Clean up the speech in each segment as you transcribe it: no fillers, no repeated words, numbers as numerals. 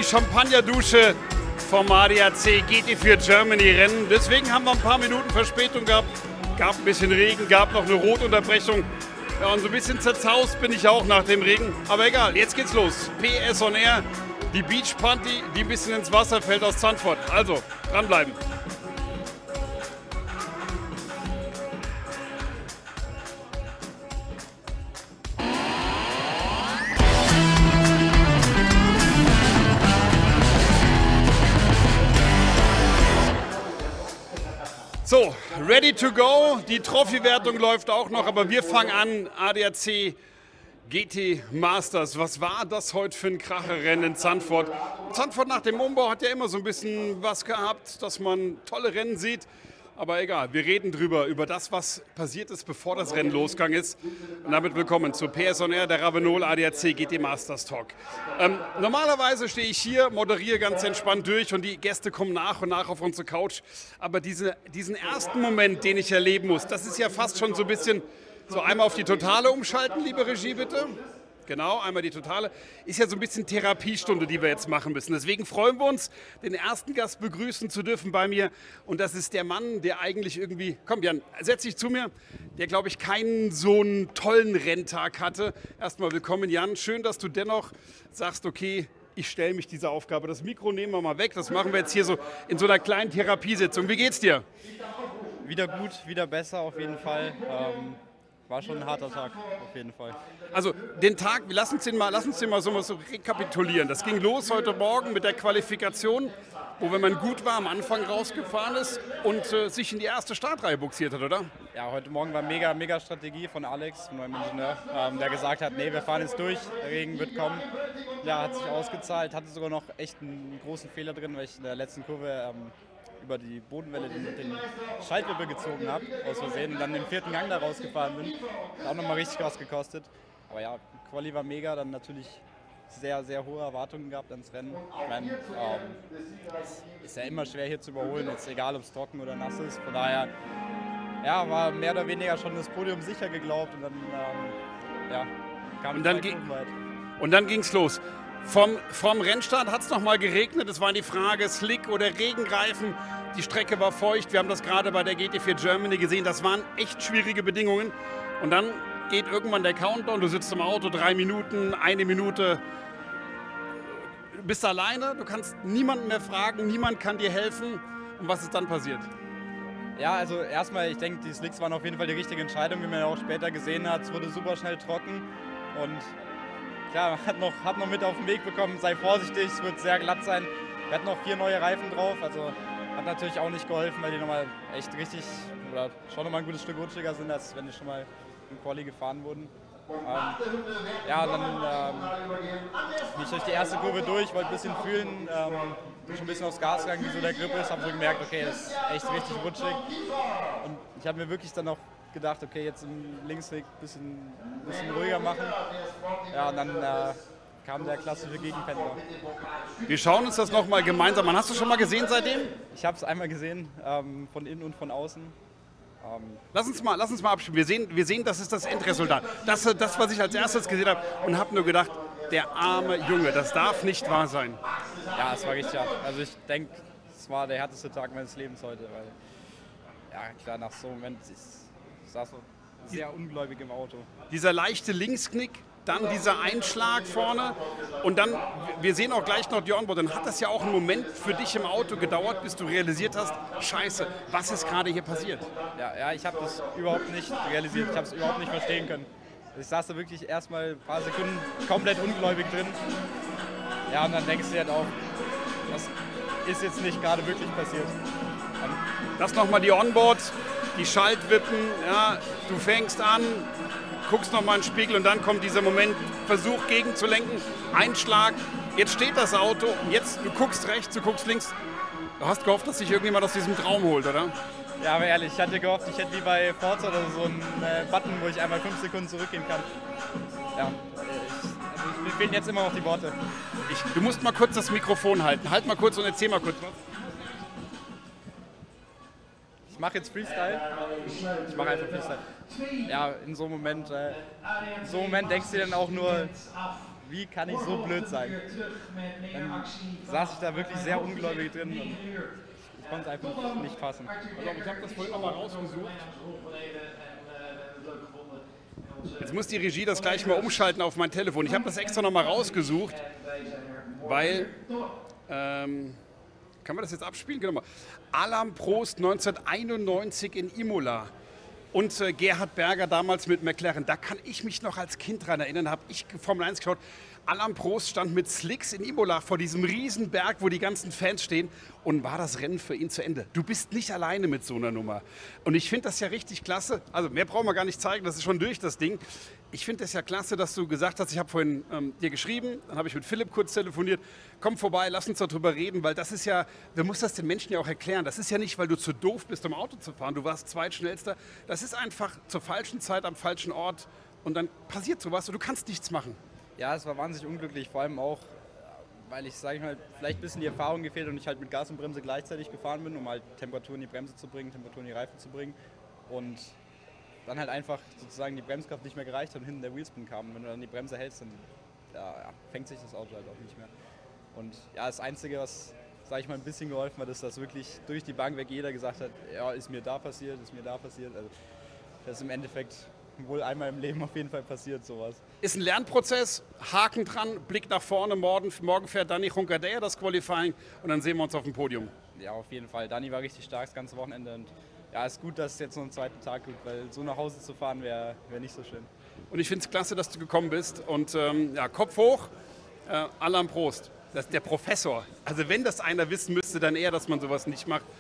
Champagnerdusche vom ADAC GT4 Germany Rennen. Deswegen haben wir ein paar Minuten Verspätung gehabt. Gab ein bisschen Regen, gab noch eine Rotunterbrechung. Ja, und so ein bisschen zerzaust bin ich auch nach dem Regen. Aber egal, jetzt geht's los. PS on Air, die Beach Party, die ein bisschen ins Wasser fällt aus Zandvoort. Also, dranbleiben. So, ready to go. Die Trophy-Wertung läuft auch noch, aber wir fangen an. ADAC GT Masters. Was war das heute für ein Kracherrennen in Zandvoort? Zandvoort nach dem Umbau hat ja immer so ein bisschen was gehabt, dass man tolle Rennen sieht. Aber egal, wir reden drüber, über das, was passiert ist, bevor das Rennen losgegangen ist. Und damit willkommen zu PS on Air, der Ravenol ADAC GT Masters Talk. Normalerweise stehe ich hier, moderiere ganz entspannt durch und die Gäste kommen nach und nach auf unsere Couch. Aber diesen ersten Moment, den ich erleben muss, das ist ja fast schon so ein bisschen, so einmal auf die Totale umschalten, liebe Regie, bitte. Genau, einmal die Totale. Ist ja so ein bisschen Therapiestunde, die wir jetzt machen müssen. Deswegen freuen wir uns, den ersten Gast begrüßen zu dürfen bei mir. Und das ist der Mann, der eigentlich irgendwie, komm Jan, setz dich zu mir, der, glaube ich, keinen so einen tollen Renntag hatte. Erstmal willkommen, Jan. Schön, dass du dennoch sagst, okay, ich stelle mich dieser Aufgabe. Das Mikro nehmen wir mal weg. Das machen wir jetzt hier so in so einer kleinen Therapiesitzung. Wie geht's dir? Wieder gut, wieder besser auf jeden Fall. War schon ein harter Tag, auf jeden Fall. Also den Tag, lass uns den mal so rekapitulieren. Das ging los heute Morgen mit der Qualifikation, wo, wenn man gut war, am Anfang rausgefahren ist und sich in die erste Startreihe buxiert hat, oder? Ja, heute Morgen war mega Strategie von Alex, von meinem Ingenieur, der gesagt hat, nee, wir fahren jetzt durch, der Regen wird kommen. Ja, hat sich ausgezahlt, hatte sogar noch echt einen großen Fehler drin, weil ich in der letzten Kurve über die Bodenwelle den Schaltwippe gezogen habe, aus Versehen, und dann den vierten Gang da rausgefahren bin. Hat auch nochmal richtig was gekostet. Aber ja, Quali war mega, dann natürlich sehr hohe Erwartungen gehabt ans Rennen. Ich meine, ist ja immer schwer hier zu überholen, jetzt egal ob es trocken oder nass ist. Von daher war mehr oder weniger schon das Podium sicher geglaubt und dann kam und dann ging es los. Vom Rennstart hat es noch mal geregnet. Es war die Frage, Slick oder Regenreifen. Die Strecke war feucht. Wir haben das gerade bei der GT4 Germany gesehen. Das waren echt schwierige Bedingungen. Und dann geht irgendwann der Countdown. Du sitzt im Auto, 3 Minuten, 1 Minute. Du bist alleine. Du kannst niemanden mehr fragen. Niemand kann dir helfen. Und was ist dann passiert? Ja, also erstmal, ich denke, die Slicks waren auf jeden Fall die richtige Entscheidung, wie man ja auch später gesehen hat. Es wurde super schnell trocken. Und klar, man hat noch mit auf den Weg bekommen, sei vorsichtig, es wird sehr glatt sein. Wir hatten noch 4 neue Reifen drauf, also hat natürlich auch nicht geholfen, weil die nochmal echt richtig, oder schon nochmal ein gutes Stück rutschiger sind, als wenn die schon mal im Quali gefahren wurden. Dann bin ich durch die erste Kurve durch, wollte ein bisschen fühlen, bin schon ein bisschen aufs Gas gegangen, wie so der Grip ist, habe so gemerkt, okay, das ist echt richtig rutschig. Und ich habe mir wirklich dann auch gedacht, okay, jetzt im Linksweg ein bisschen ruhiger machen. Ja, und dann kam der klassische Gegenpendler. Wir schauen uns das nochmal gemeinsam an. Hast du schon mal gesehen seitdem? Ich habe es einmal gesehen, von innen und von außen. Lass uns mal abstimmen. Wir sehen, das ist das Endresultat. Das, was ich als erstes gesehen habe und habe nur gedacht, der arme Junge, das darf nicht wahr sein. Ja, es war richtig hart. Also ich denke, es war der härteste Tag meines Lebens heute. Weil, ja klar, nach so einem Moment, ich saß so sehr ungläubig im Auto. Dieser leichte Linksknick, dann dieser Einschlag vorne und dann, wir sehen auch gleich noch die Onboard, dann hat das ja auch einen Moment für dich im Auto gedauert, bis du realisiert hast, scheiße, was ist gerade hier passiert? Ja, ich habe das überhaupt nicht realisiert, ich habe es überhaupt nicht verstehen können. Ich saß da wirklich erstmal ein paar Sekunden komplett ungläubig drin. Ja, und dann denkst du halt auch, das ist jetzt nicht gerade wirklich passiert. Das nochmal die Onboard, die Schaltwippen, ja, du fängst an, guckst nochmal in den Spiegel und dann kommt dieser Moment, Versuch gegenzulenken, Einschlag, jetzt steht das Auto und jetzt, du guckst rechts, du guckst links. Du hast gehofft, dass sich irgendjemand aus diesem Traum holt, oder? Ja, aber ehrlich, ich hatte gehofft, ich hätte wie bei Forza oder so einen Button, wo ich einmal 5 Sekunden zurückgehen kann. Ja, mir fehlen jetzt immer noch die Worte. Du musst mal kurz das Mikrofon halten. Halt mal kurz und erzähl mal kurz was. Ich mache jetzt Freestyle. Ich mache einfach Freestyle. Ja, in so einem Moment denkst du dir dann auch nur, wie kann ich so blöd sein? Dann saß ich da wirklich sehr ungläubig drin und ich konnte es einfach nicht fassen. Also ich habe das vorhin nochmal rausgesucht. Jetzt muss die Regie das gleich mal umschalten auf mein Telefon. Ich habe das extra nochmal rausgesucht, weil, kann man das jetzt abspielen? Genau. Alain Prost 1991 in Imola und Gerhard Berger damals mit McLaren. Da kann ich mich noch als Kind dran erinnern, da habe ich Formel 1 geschaut. Alain Prost stand mit Slicks in Imola vor diesem riesen Berg, wo die ganzen Fans stehen, und war das Rennen für ihn zu Ende. Du bist nicht alleine mit so einer Nummer. Und ich finde das ja richtig klasse. Also mehr brauchen wir gar nicht zeigen, das ist schon durch, das Ding. Ich finde das ja klasse, dass du gesagt hast, ich habe vorhin dir geschrieben, dann habe ich mit Philipp kurz telefoniert, komm vorbei, lass uns darüber reden, weil das ist ja, wir müssen das den Menschen ja auch erklären. Das ist ja nicht, weil du zu doof bist, um Auto zu fahren, du warst zweitschnellster. Das ist einfach zur falschen Zeit am falschen Ort und dann passiert sowas und du kannst nichts machen. Ja, es war wahnsinnig unglücklich, vor allem auch, weil ich, sage ich mal, vielleicht ein bisschen die Erfahrung gefehlt und ich halt mit Gas und Bremse gleichzeitig gefahren bin, um halt Temperatur in die Bremse zu bringen, Temperatur in die Reifen zu bringen und dann halt einfach sozusagen die Bremskraft nicht mehr gereicht hat und hinten der Wheelspin kam. Und wenn du dann die Bremse hältst, dann fängt sich das Auto halt auch nicht mehr. Und ja, das Einzige, was, sage ich mal, ein bisschen geholfen hat, ist, dass wirklich durch die Bank weg jeder gesagt hat, ja, ist mir da passiert, ist mir da passiert. Also das ist im Endeffekt wohl einmal im Leben auf jeden Fall passiert, sowas. Ist ein Lernprozess, Haken dran, Blick nach vorne, morgen fährt Dani Juncadella das Qualifying und dann sehen wir uns auf dem Podium. Ja, auf jeden Fall. Dani war richtig stark das ganze Wochenende und ja, ist gut, dass es jetzt noch einen zweiten Tag gibt, weil so nach Hause zu fahren wäre nicht so schön. Und ich finde es klasse, dass du gekommen bist und ja, Kopf hoch, Alain Prost, das ist der Professor. Also wenn das einer wissen müsste, dann eher, dass man sowas nicht macht.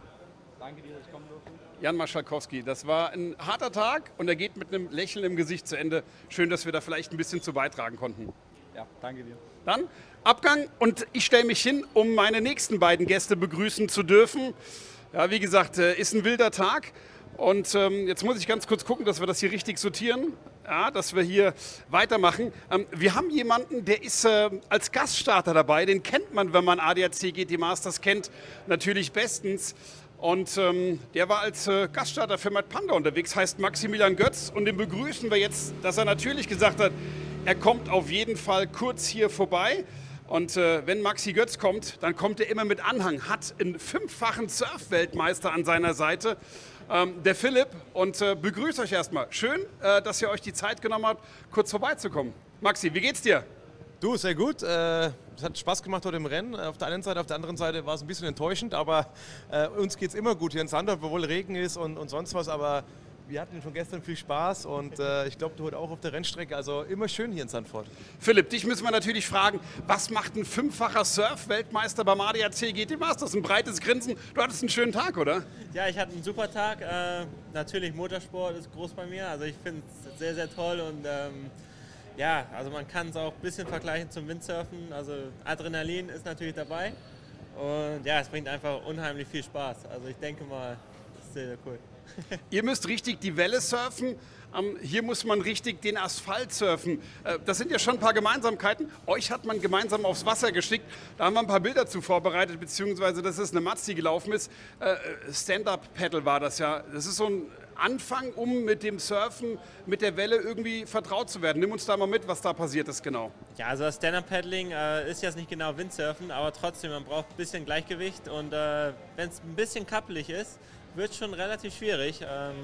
Danke dir, dass ich kommen durfte. Jan Maschalkowski, das war ein harter Tag und er geht mit einem Lächeln im Gesicht zu Ende. Schön, dass wir da vielleicht ein bisschen zu beitragen konnten. Ja, danke dir. Dann Abgang und ich stelle mich hin, um meine nächsten beiden Gäste begrüßen zu dürfen. Ja, wie gesagt, ist ein wilder Tag und jetzt muss ich ganz kurz gucken, dass wir das hier richtig sortieren. Ja, dass wir hier weitermachen. Wir haben jemanden, der ist als Gaststarter dabei, den kennt man, wenn man ADAC GT Masters kennt, natürlich bestens. Und der war als Gaststarter für Matt Panda unterwegs, heißt Maximilian Götz. Und den begrüßen wir jetzt, dass er natürlich gesagt hat, er kommt auf jeden Fall kurz hier vorbei. Und wenn Maxi Götz kommt, dann kommt er immer mit Anhang, hat einen 5-fachen Surf-Weltmeister an seiner Seite, der Philipp. Und begrüßt euch erstmal. Schön, dass ihr euch die Zeit genommen habt, kurz vorbeizukommen. Maxi, wie geht's dir? Du, sehr gut. Es hat Spaß gemacht heute im Rennen. Auf der einen Seite, auf der anderen Seite war es ein bisschen enttäuschend, aber uns geht es immer gut hier in Zandvoort, obwohl Regen ist und sonst was. Aber wir hatten schon gestern viel Spaß und ich glaube, du heute auch auf der Rennstrecke. Also immer schön hier in Zandvoort. Philipp, dich müssen wir natürlich fragen, was macht ein 5-facher Surf-Weltmeister beim ADAC GT Masters? Ein breites Grinsen. Du hattest einen schönen Tag, oder? Ja, ich hatte einen super Tag. Natürlich Motorsport ist groß bei mir. Also ich finde es sehr, sehr toll und ja, also man kann es auch ein bisschen vergleichen zum Windsurfen. Also Adrenalin ist natürlich dabei und ja, es bringt einfach unheimlich viel Spaß. Also ich denke mal, das ist sehr, sehr cool. Ihr müsst richtig die Welle surfen, hier muss man richtig den Asphalt surfen. Das sind ja schon ein paar Gemeinsamkeiten. Euch hat man gemeinsam aufs Wasser geschickt. Da haben wir ein paar Bilder zu vorbereitet, beziehungsweise das ist eine Matz, die gelaufen ist. Stand-Up-Paddle war das ja. Das ist so ein Anfang, um mit dem Surfen, mit der Welle irgendwie vertraut zu werden. Nimm uns da mal mit, was da passiert ist genau. Ja, also das Stand-Up-Paddling ist jetzt nicht genau Windsurfen, aber trotzdem, man braucht ein bisschen Gleichgewicht und wenn es ein bisschen kappelig ist, wird es schon relativ schwierig.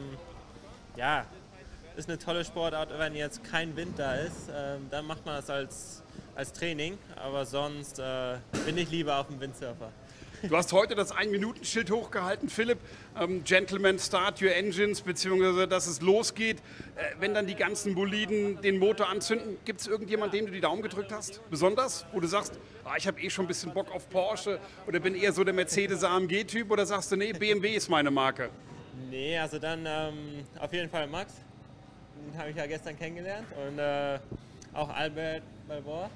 Ja, ist eine tolle Sportart, wenn jetzt kein Wind da ist, dann macht man das als Training, aber sonst bin ich lieber auf dem Windsurfer. Du hast heute das 1-Minuten-Schild hochgehalten, Philipp. Gentlemen, start your engines, beziehungsweise dass es losgeht. Wenn dann die ganzen Boliden den Motor anzünden, gibt es irgendjemanden, dem du die Daumen gedrückt hast? Besonders? Wo du sagst, ich habe eh schon ein bisschen Bock auf Porsche oder bin eher so der Mercedes AMG-Typ oder sagst du, nee, BMW ist meine Marke? Nee, also dann auf jeden Fall Max. Den habe ich ja gestern kennengelernt und auch Albert Balboa.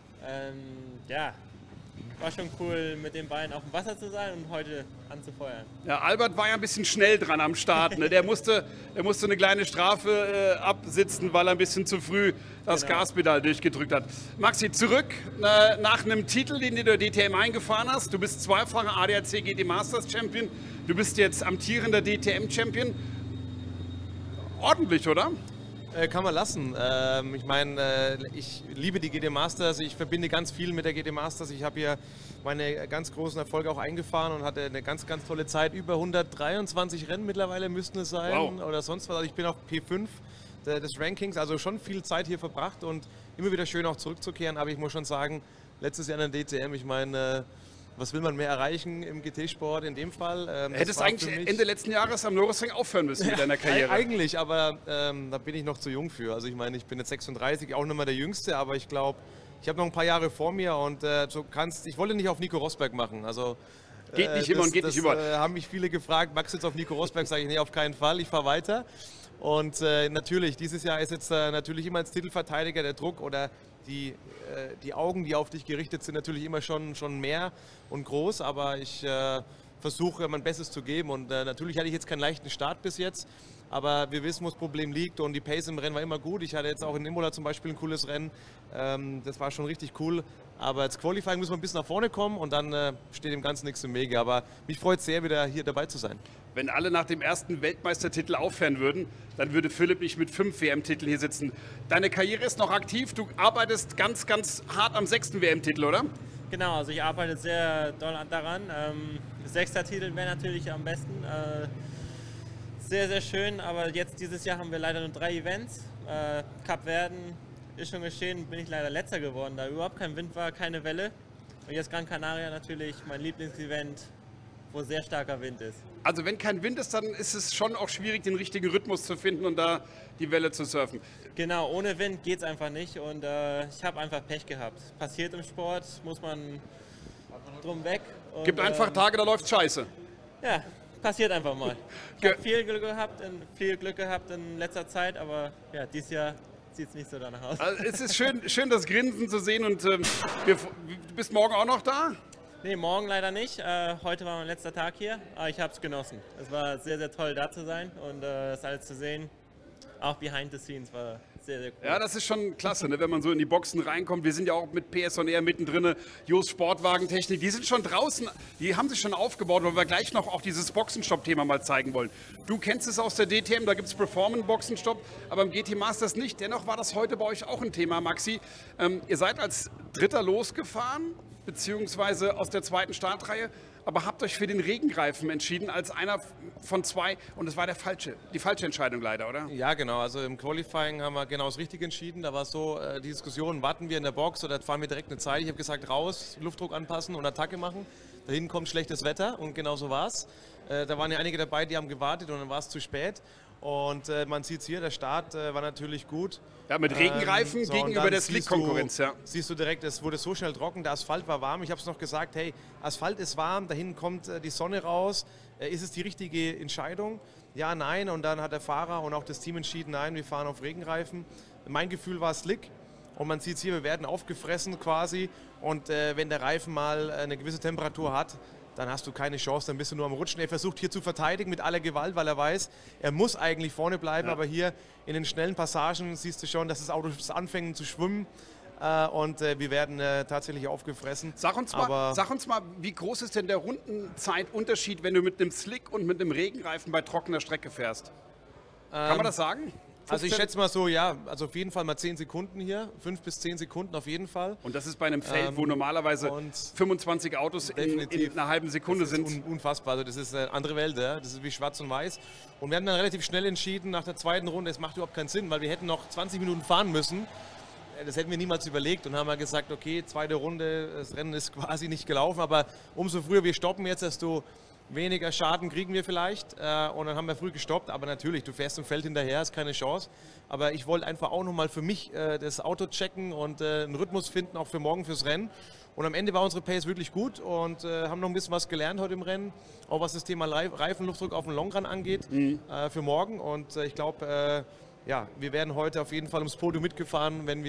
Ja. War schon cool, mit den beiden auf dem Wasser zu sein und heute anzufeuern. Ja, Albert war ja ein bisschen schnell dran am Start. Ne? Der musste eine kleine Strafe absitzen, weil er ein bisschen zu früh das Gaspedal durchgedrückt hat. Maxi, zurück nach einem Titel, den du der DTM eingefahren hast. Du bist zweifacher ADAC GT Masters Champion. Du bist jetzt amtierender DTM Champion. Ordentlich, oder? Kann man lassen. Ich meine, ich liebe die GT Masters, ich verbinde ganz viel mit der GT Masters. Ich habe hier meine ganz großen Erfolge auch eingefahren und hatte eine ganz, ganz tolle Zeit. Über 123 Rennen mittlerweile müssten es sein oder sonst was. Also ich bin auch P5 des Rankings, also schon viel Zeit hier verbracht und immer wieder schön auch zurückzukehren. Aber ich muss schon sagen, letztes Jahr in der DTM, ich meine, was will man mehr erreichen im GT-Sport in dem Fall? Hättest du eigentlich Ende letzten Jahres am Nürburgring aufhören müssen mit deiner Karriere? Eigentlich, aber da bin ich noch zu jung für. Also ich meine, ich bin jetzt 36, auch nicht mehr der Jüngste, aber ich glaube, ich habe noch ein paar Jahre vor mir und ich wollte nicht auf Nico Rosberg machen. Also, geht nicht immer und geht nicht überall. Haben mich viele gefragt, magst du jetzt auf Nico Rosberg? Sage ich, nee, auf keinen Fall, ich fahre weiter. Und natürlich, dieses Jahr ist jetzt natürlich immer als Titelverteidiger der Druck oder die Augen, die auf dich gerichtet sind, natürlich immer schon mehr und groß, aber ich versuche mein Bestes zu geben und natürlich hatte ich jetzt keinen leichten Start bis jetzt, aber wir wissen, wo das Problem liegt und die Pace im Rennen war immer gut. Ich hatte jetzt auch in Imola zum Beispiel ein cooles Rennen, das war schon richtig cool, aber als Qualifying müssen wir ein bisschen nach vorne kommen und dann steht dem Ganzen nichts im Wege, aber mich freut es sehr, wieder hier dabei zu sein. Wenn alle nach dem ersten Weltmeistertitel aufhören würden, dann würde Philipp nicht mit 5 WM-Titeln hier sitzen. Deine Karriere ist noch aktiv, du arbeitest ganz, ganz hart am 6. WM-Titel, oder? Genau, also ich arbeite sehr doll daran. 6. Titel wäre natürlich am besten. Sehr, sehr schön, aber jetzt dieses Jahr haben wir leider nur 3 Events. Cap Verden ist schon geschehen, bin ich leider Letzter geworden, da überhaupt kein Wind war, keine Welle. Und jetzt Gran Canaria natürlich, mein Lieblingsevent, wo sehr starker Wind ist. Also wenn kein Wind ist, dann ist es schon auch schwierig, den richtigen Rhythmus zu finden und da die Welle zu surfen. Genau, ohne Wind geht es einfach nicht und ich habe einfach Pech gehabt. Passiert im Sport, muss man drum weg. Und, gibt einfach Tage, da läuft scheiße. Ja, passiert einfach mal. Ich habe viel Glück gehabt in letzter Zeit, aber ja, dieses Jahr sieht es nicht so danach aus. Also es ist schön das Grinsen zu sehen und du bist morgen auch noch da? Nee, morgen leider nicht. Heute war mein letzter Tag hier, aber ich habe es genossen. Es war sehr, sehr toll, da zu sein und das alles zu sehen. Auch behind the scenes war sehr, sehr cool. Ja, das ist schon klasse, ne, wenn man so in die Boxen reinkommt. Wir sind ja auch mit PS&R mittendrin, Jost Sportwagentechnik. Die sind schon draußen, die haben sich schon aufgebaut, weil wir gleich noch auch dieses Boxenstopp-Thema mal zeigen wollen. Du kennst es aus der DTM, da gibt es Performance-Boxenstopp, aber im GT Masters nicht. Dennoch war das heute bei euch auch ein Thema, Maxi. Ihr seid als Dritter losgefahren, beziehungsweise aus der zweiten Startreihe, aber habt euch für den Regengreifen entschieden als einer von 2 und es war die falsche Entscheidung leider, oder? Ja, genau. Also im Qualifying haben wir genau das Richtige entschieden. Da war es so, die Diskussion, warten wir in der Box oder fahren wir direkt eine Zeit. Ich habe gesagt, raus, Luftdruck anpassen und Attacke machen. Dahin kommt schlechtes Wetter und genau so war es. Da waren ja einige dabei, die haben gewartet und dann war es zu spät. Und man sieht es hier, der Start war natürlich gut. Ja, mit Regengreifen gegenüber der Slick-Konkurrenz, ja. Siehst du direkt, es wurde so schnell trocken, der Asphalt war warm. Ich habe es noch gesagt, hey, Asphalt ist warm, dahin kommt die Sonne raus. Ist es die richtige Entscheidung? Ja, nein. Und dann hat der Fahrer und auch das Team entschieden, nein, wir fahren auf Regenreifen. Mein Gefühl war Slick. Und man sieht es hier, wir werden aufgefressen quasi. Und wenn der Reifen mal eine gewisse Temperatur hat, dann hast du keine Chance, dann bist du nur am Rutschen. Er versucht hier zu verteidigen mit aller Gewalt, weil er weiß, er muss eigentlich vorne bleiben, aber hier in den schnellen Passagen siehst du schon, dass das Auto anfängt zu schwimmen und wir werden tatsächlich aufgefressen. Sag uns mal, wie groß ist denn der Rundenzeitunterschied, wenn du mit einem Slick und mit einem Regenreifen bei trockener Strecke fährst? Kann man das sagen? 15? Also ich schätze mal so, ja, also auf jeden Fall mal 10 Sekunden hier, 5 bis 10 Sekunden auf jeden Fall. Und das ist bei einem Feld, wo normalerweise 25 Autos in einer halben Sekunde sind. Das ist unfassbar, also das ist eine andere Welt, ja? Das ist wie schwarz und weiß. Und wir haben dann relativ schnell entschieden, nach der zweiten Runde, es macht überhaupt keinen Sinn, weil wir hätten noch 20 Minuten fahren müssen. Das hätten wir niemals überlegt und haben mal gesagt, okay, zweite Runde, das Rennen ist quasi nicht gelaufen, aber umso früher wir stoppen jetzt, desto weniger Schaden kriegen wir vielleicht und dann haben wir früh gestoppt, aber natürlich, du fährst im Feld hinterher, ist keine Chance, aber ich wollte einfach auch nochmal für mich das Auto checken und einen Rhythmus finden, auch für morgen fürs Rennen und am Ende war unsere Pace wirklich gut und haben noch ein bisschen was gelernt heute im Rennen, auch was das Thema Reifenluftdruck auf den Longrun angeht für morgen und ich glaube, ja, wir wären heute auf jeden Fall ums Podium mitgefahren, wenn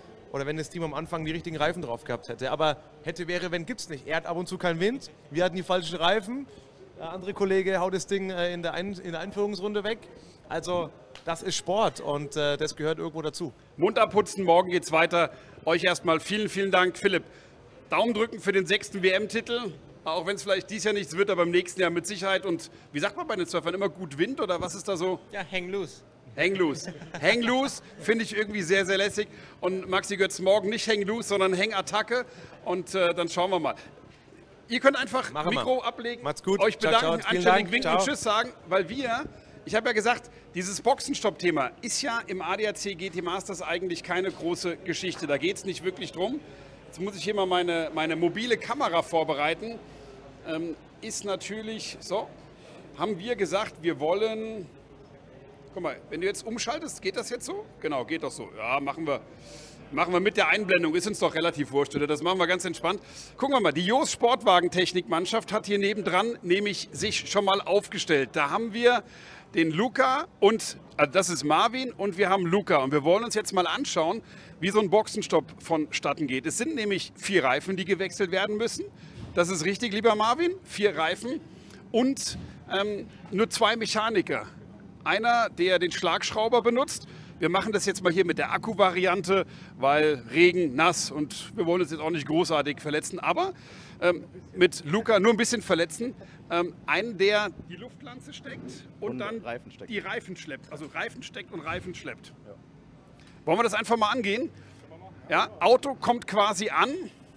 das Team am Anfang die richtigen Reifen drauf gehabt hätte. Aber hätte, wäre, wenn, gibt's nicht. Er hat ab und zu keinen Wind, wir hatten die falschen Reifen. Der andere Kollege haut das Ding in der Einführungsrunde weg. Also das ist Sport und das gehört irgendwo dazu. Mund abputzen, morgen geht's weiter. Euch erstmal vielen, vielen Dank, Philipp. Daumen drücken für den 6. WM-Titel. Auch wenn es vielleicht dieses Jahr nichts wird, aber im nächsten Jahr mit Sicherheit. Und wie sagt man bei den Surfern, immer gut Wind oder was ist da so? Ja, hang loose. Hang loose. Hang loose finde ich irgendwie sehr, sehr lässig. Und Maxi Götz morgen nicht Hang loose, sondern Hang Attacke. Und dann schauen wir mal. Ihr könnt einfach Mikro ablegen, Macht's gut. euch bedanken, ciao. anständig winken und Tschüss sagen, weil ich habe ja gesagt, dieses Boxenstopp-Thema ist ja im ADAC GT Masters eigentlich keine große Geschichte. Da geht es nicht wirklich drum. Jetzt muss ich hier mal meine mobile Kamera vorbereiten. Ist natürlich so, haben wir gesagt, wir wollen, guck mal, wenn du jetzt umschaltest, geht das jetzt so? Genau, geht doch so. Ja, machen wir mit der Einblendung, ist uns doch relativ wurscht, oder? Das machen wir ganz entspannt. Gucken wir mal, die Joos Sportwagentechnik-Mannschaft hat hier nebendran nämlich sich schon mal aufgestellt. Da haben wir den Luca und, das ist Marvin und wir haben Luca. Und wir wollen uns jetzt mal anschauen, wie so ein Boxenstopp vonstatten geht. Es sind nämlich 4 Reifen, die gewechselt werden müssen. Das ist richtig, lieber Marvin, 4 Reifen und nur 2 Mechaniker. Einer, der den Schlagschrauber benutzt. Wir machen das jetzt mal hier mit der Akku-Variante, weil Regen, nass und wir wollen uns jetzt auch nicht großartig verletzen, aber mit Luca nur ein bisschen verletzen. Einen, der die Luftlanze steckt und dann die Reifen schleppt. Also Reifen steckt und Reifen schleppt. Ja. Wollen wir das einfach mal angehen? Ja, Auto kommt quasi an.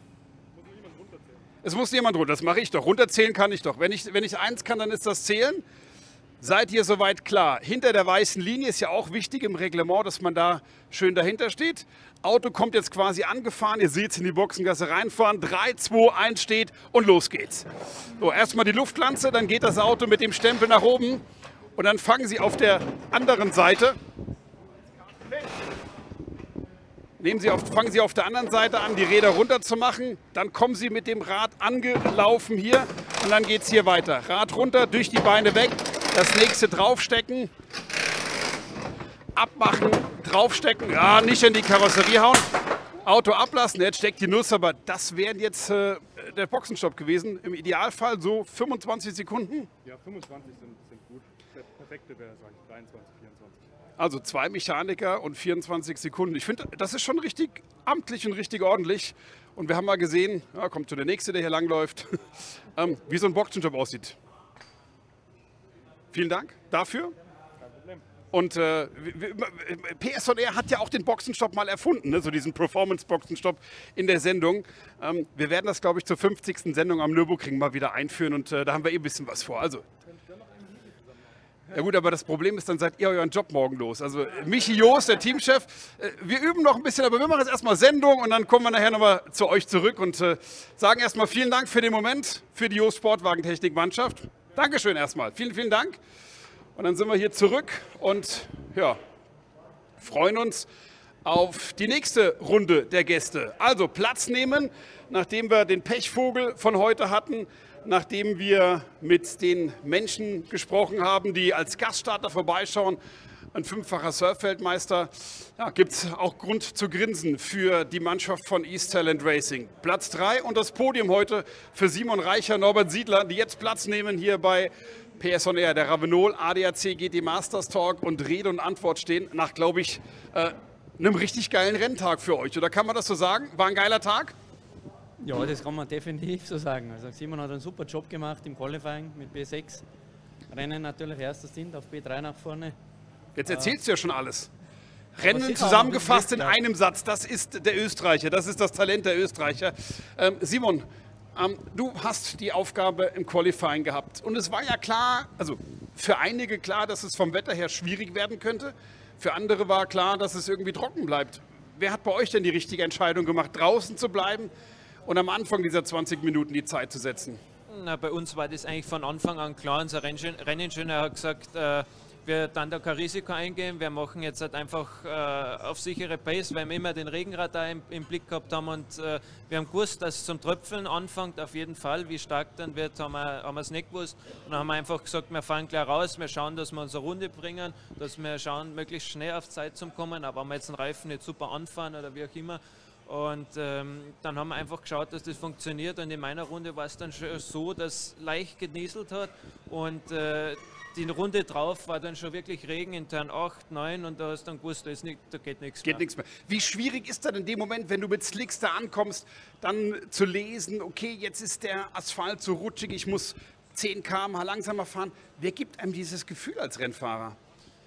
Es muss jemand runter, das mache ich doch. Runterzählen kann ich doch. Wenn ich eins kann, dann ist das Zählen. Seid ihr soweit klar? Hinter der weißen Linie ist ja auch wichtig im Reglement, dass man da schön dahinter steht. Auto kommt jetzt quasi angefahren. Ihr seht es in die Boxengasse reinfahren. 3, 2, 1 steht und los geht's. So, erstmal die Luftlanze, dann geht das Auto mit dem Stempel nach oben und dann fangen Sie auf der anderen Seite. Fangen Sie auf der anderen Seite an, die Räder runter zu machen. Dann kommen Sie mit dem Rad angelaufen hier und dann geht es hier weiter. Rad runter, durch die Beine weg. Das nächste draufstecken, abmachen, draufstecken, ja, nicht in die Karosserie hauen, Auto ablassen, jetzt steckt die Nuss, aber das wäre jetzt der Boxenstopp gewesen. Im Idealfall so 25 Sekunden. Ja, 25 sind gut. Der perfekte wäre, sage ich, 23, 24. Also 2 Mechaniker und 24 Sekunden. Ich finde, das ist schon richtig amtlich und richtig ordentlich. Und wir haben mal gesehen, ja, kommt schon der Nächste, der hier langläuft, wie so ein Boxenstopp aussieht. Vielen Dank dafür. Kein Problem. Und PSR hat ja auch den Boxenstopp mal erfunden, ne? So diesen Performance-Boxenstopp in der Sendung. Wir werden das, glaube ich, zur 50. Sendung am Nürburgring mal wieder einführen und da haben wir ein bisschen was vor. Also, ja gut, aber das Problem ist, dann seid ihr euren Job morgen los. Also Michi Joos, der Teamchef, wir üben noch ein bisschen, aber wir machen jetzt erstmal Sendung und dann kommen wir nachher nochmal zu euch zurück und sagen erstmal vielen Dank für den Moment, für die Joos Sportwagentechnik-Mannschaft. Dankeschön erstmal. Vielen, vielen Dank. Und dann sind wir hier zurück und ja, freuen uns auf die nächste Runde der Gäste. Also Platz nehmen, nachdem wir den Pechvogel von heute hatten, nachdem wir mit den Menschen gesprochen haben, die als Gaststarter vorbeischauen. Ein 5-facher Surfweltmeister. Ja, gibt es auch Grund zu grinsen für die Mannschaft von East Talent Racing. Platz 3 und das Podium heute für Simon Reicher, Norbert Siedler, die jetzt Platz nehmen hier bei PS on Air, der Ravenol ADAC GT Masters Talk und Rede und Antwort stehen nach, glaube ich, einem richtig geilen Renntag für euch. Oder kann man das so sagen? War ein geiler Tag? Ja, das kann man definitiv so sagen. Also Simon hat einen super Job gemacht im Qualifying mit B6. Rennen natürlich erster Stint auf B3 nach vorne. Jetzt erzählst du ja schon alles. Rennen zusammengefasst in einem Satz, das ist der Österreicher, das ist das Talent der Österreicher. Simon, du hast die Aufgabe im Qualifying gehabt und es war ja klar, also für einige klar, dass es vom Wetter her schwierig werden könnte, für andere war klar, dass es irgendwie trocken bleibt. Wer hat bei euch denn die richtige Entscheidung gemacht, draußen zu bleiben und am Anfang dieser 20 Minuten die Zeit zu setzen? Na, bei uns war das eigentlich von Anfang an klar, unser Renningenieur hat gesagt, wir dann da kein Risiko eingehen, wir machen jetzt halt einfach auf sichere Pace, weil wir immer den Regenrad da im Blick gehabt haben und wir haben gewusst, dass es zum Tröpfeln anfängt, auf jeden Fall, wie stark dann wird, haben wir es nicht gewusst und dann haben wir einfach gesagt, wir fahren gleich raus, wir schauen, dass wir unsere Runde bringen, dass wir schauen, möglichst schnell auf Zeit zu kommen, aber wenn wir jetzt einen Reifen nicht super anfahren oder wie auch immer. Und dann haben wir einfach geschaut, dass das funktioniert und in meiner Runde war es dann schon so, dass leicht genieselt hat und die Runde drauf war dann schon wirklich Regen in Turn 8, 9 und da hast du dann gewusst, da geht nichts mehr. Wie schwierig ist dann in dem Moment, wenn du mit Slicks da ankommst, dann zu lesen, okay, jetzt ist der Asphalt so rutschig, ich muss 10 km/h langsamer fahren. Wer gibt einem dieses Gefühl als Rennfahrer?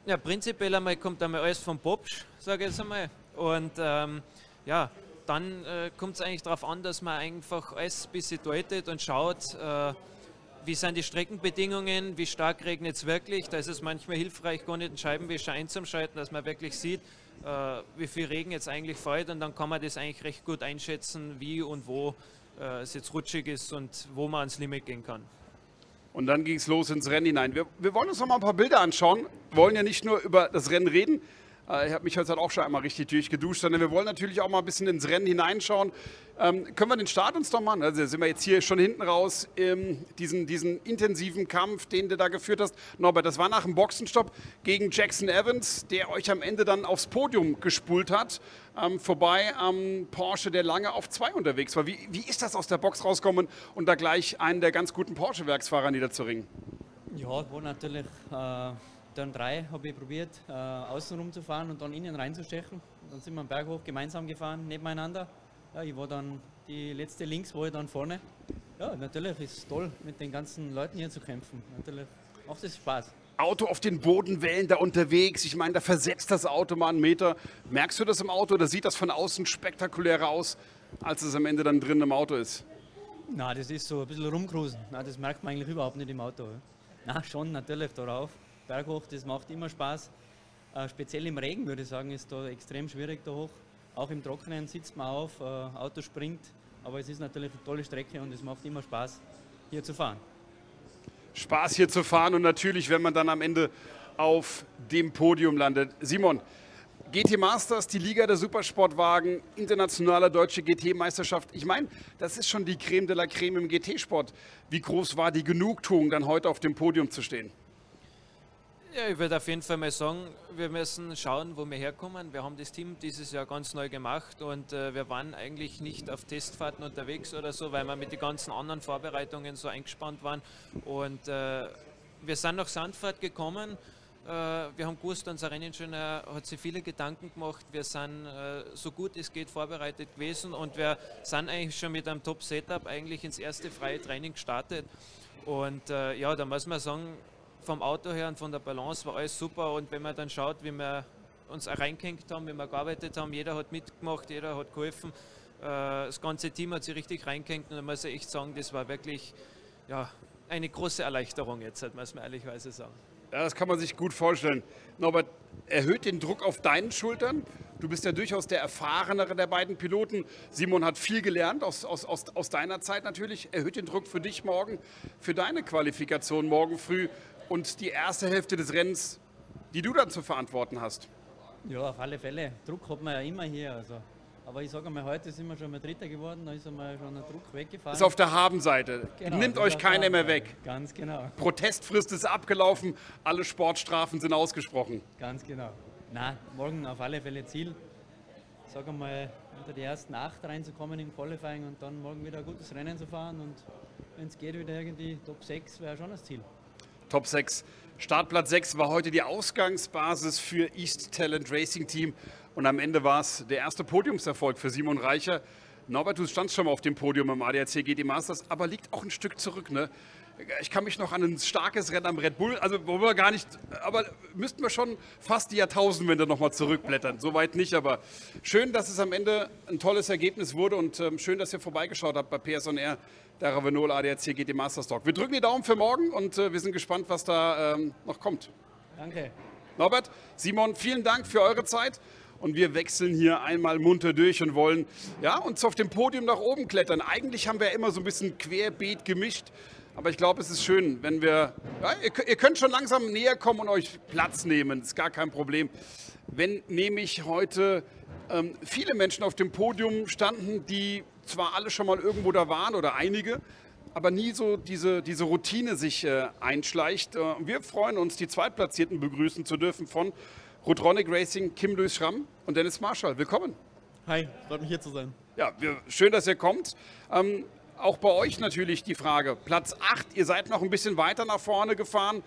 Ja, prinzipiell einmal kommt einmal alles vom Popsch, sage ich jetzt einmal. Und ja, dann kommt es eigentlich darauf an, dass man einfach alles ein bisschen deutet und schaut, wie sind die Streckenbedingungen, wie stark regnet es wirklich. Da ist es manchmal hilfreich, gar nicht den Scheibenwischer einzuschalten, dass man wirklich sieht, wie viel Regen jetzt eigentlich fällt. Und dann kann man das eigentlich recht gut einschätzen, wie und wo es jetzt rutschig ist und wo man ans Limit gehen kann. Und dann ging es los ins Rennen hinein. Wir wollen uns noch mal ein paar Bilder anschauen. Wir wollen ja nicht nur über das Rennen reden. Ich habe mich heute auch schon einmal richtig durchgeduscht, sondern wir wollen natürlich auch mal ein bisschen ins Rennen hineinschauen. Können wir den Start uns doch machen? Also sind wir jetzt hier schon hinten raus, diesen intensiven Kampf, den du da geführt hast. Norbert, das war nach dem Boxenstopp gegen Jackson Evans, der euch am Ende dann aufs Podium gespult hat. Vorbei am Porsche, der lange auf 2 unterwegs war. Wie ist das aus der Box rauskommen und da gleich einen der ganz guten Porsche-Werksfahrer niederzuringen? Ja, war natürlich Turn 3 habe ich probiert, außenrum zu fahren und dann innen reinzustechen. Dann sind wir einen Berg hoch gemeinsam gefahren, nebeneinander. Ja, ich war dann, die letzte links war ich dann vorne. Ja, natürlich ist es toll, mit den ganzen Leuten hier zu kämpfen. Natürlich macht es Spaß. Auto auf den Bodenwellen da unterwegs. Ich meine, da versetzt das Auto mal einen Meter. Merkst du das im Auto oder sieht das von außen spektakulärer aus, als es am Ende dann drin im Auto ist? Na, das ist so ein bisschen rumcruisen. Na, das merkt man eigentlich überhaupt nicht im Auto. Ja. Na, schon natürlich darauf. Berghoch, das macht immer Spaß. Speziell im Regen würde ich sagen, ist da extrem schwierig da hoch. Auch im Trockenen sitzt man auf, Auto springt, aber es ist natürlich eine tolle Strecke und es macht immer Spaß, hier zu fahren. Spaß hier zu fahren und natürlich, wenn man dann am Ende auf dem Podium landet. Simon, GT Masters, die Liga der Supersportwagen, internationaler deutsche GT-Meisterschaft. Ich meine, das ist schon die Creme de la Creme im GT-Sport. Wie groß war die Genugtuung, dann heute auf dem Podium zu stehen? Ja, ich würde auf jeden Fall mal sagen, wir müssen schauen, wo wir herkommen. Wir haben das Team dieses Jahr ganz neu gemacht und wir waren eigentlich nicht auf Testfahrten unterwegs oder so, weil wir mit den ganzen anderen Vorbereitungen so eingespannt waren. Und wir sind nach Sandford gekommen. Wir haben gewusst, unser Renningenieur hat sich viele Gedanken gemacht. Wir sind so gut es geht vorbereitet gewesen und wir sind eigentlich schon mit einem Top-Setup eigentlich ins erste freie Training gestartet. Und ja, da muss man sagen, vom Auto her und von der Balance war alles super und wenn man dann schaut, wie wir uns reingehängt haben, wie wir gearbeitet haben, jeder hat mitgemacht, jeder hat geholfen, das ganze Team hat sich richtig reingehängt und da muss ich echt sagen, das war wirklich ja, eine große Erleichterung jetzt, muss man ehrlicherweise sagen. Ja, das kann man sich gut vorstellen. Norbert, erhöht den Druck auf deinen Schultern? Du bist ja durchaus der erfahrenere der beiden Piloten. Simon hat viel gelernt aus deiner Zeit natürlich. Erhöht den Druck für dich morgen, für deine Qualifikation morgen früh und die erste Hälfte des Rennens, die du dann zu verantworten hast? Ja, auf alle Fälle. Druck hat man ja immer hier. Also. Aber ich sage mal, heute sind wir schon mal Dritter geworden, da ist einmal schon ein Druck weggefahren. Ist auf der Habenseite. Genau, nimmt euch keiner mehr weg. Ganz genau. Protestfrist ist abgelaufen, alle Sportstrafen sind ausgesprochen. Ganz genau. Na, morgen auf alle Fälle Ziel. Ich sage mal, unter die ersten 8 reinzukommen im Qualifying und dann morgen wieder ein gutes Rennen zu fahren und wenn es geht, wieder irgendwie Top 6 wäre schon das Ziel. Top 6. Startplatz 6 war heute die Ausgangsbasis für East Talent Racing Team und am Ende war es der erste Podiumserfolg für Simon Reicher. Norbert, du standst schon mal auf dem Podium im ADAC GT Masters, aber liegt auch ein Stück zurück, ne? Ich kann mich noch an ein starkes Rennen am Red Bull, also wo wir gar nicht, aber müssten wir schon fast die Jahrtausendwende noch mal zurückblättern. Soweit nicht, aber schön, dass es am Ende ein tolles Ergebnis wurde und schön, dass ihr vorbeigeschaut habt bei PS on Air, der Renault ADAC GT Masters Talk. Wir drücken die Daumen für morgen und wir sind gespannt, was da noch kommt. Danke. Norbert, Simon, vielen Dank für eure Zeit. Und wir wechseln hier einmal munter durch und wollen ja, uns auf dem Podium nach oben klettern. Eigentlich haben wir immer so ein bisschen querbeet gemischt. Aber ich glaube, es ist schön, wenn wir, ja, ihr könnt schon langsam näher kommen und euch Platz nehmen, das ist gar kein Problem. Wenn nämlich heute viele Menschen auf dem Podium standen, die zwar alle schon mal irgendwo da waren oder einige, aber nie so diese Routine sich einschleicht. Wir freuen uns, die Zweitplatzierten begrüßen zu dürfen von Rotronic Racing, Kim-Louis Schramm und Dennis Marschall. Willkommen. Hi, freut mich hier zu sein. Ja, schön, dass ihr kommt. Auch bei euch natürlich die Frage, Platz 8, ihr seid noch ein bisschen weiter nach vorne gefahren,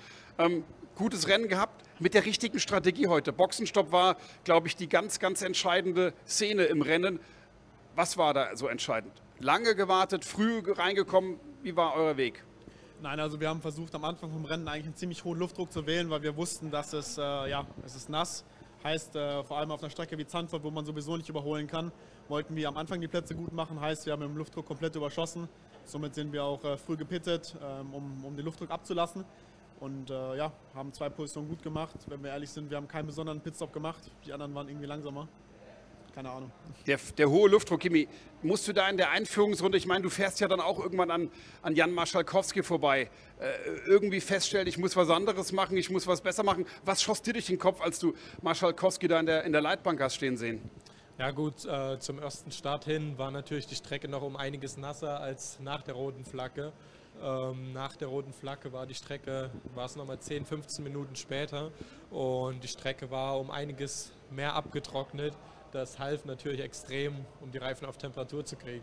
gutes Rennen gehabt, mit der richtigen Strategie heute. Boxenstopp war, glaube ich, die ganz, ganz entscheidende Szene im Rennen. Was war da so entscheidend? Lange gewartet, früh reingekommen, wie war euer Weg? Nein, also wir haben versucht am Anfang vom Rennen eigentlich einen ziemlich hohen Luftdruck zu wählen, weil wir wussten, dass es ist nass. Heißt, vor allem auf einer Strecke wie Zandvoort, wo man sowieso nicht überholen kann, wollten wir am Anfang die Plätze gut machen. Heißt, wir haben den Luftdruck komplett überschossen. Somit sind wir auch früh gepittet, um den Luftdruck abzulassen. Und haben 2 Positionen gut gemacht. Wenn wir ehrlich sind, wir haben keinen besonderen Pitstop gemacht. Die anderen waren irgendwie langsamer. Keine Ahnung. Der hohe Luftdruck, Kimi, musst du da in der Einführungsrunde, ich meine, du fährst ja dann auch irgendwann an Jan Maschalkowski vorbei, irgendwie feststellen, ich muss was anderes machen, ich muss was besser machen. Was schoss dir durch den Kopf, als du Maschalkowski da in der Leitbank hast stehen sehen? Ja gut, zum ersten Start hin war natürlich die Strecke noch um einiges nasser als nach der roten Flagge. Nach der roten Flagge war die Strecke, war es nochmal 10, 15 Minuten später und die Strecke war um einiges mehr abgetrocknet. Das half natürlich extrem, um die Reifen auf Temperatur zu kriegen.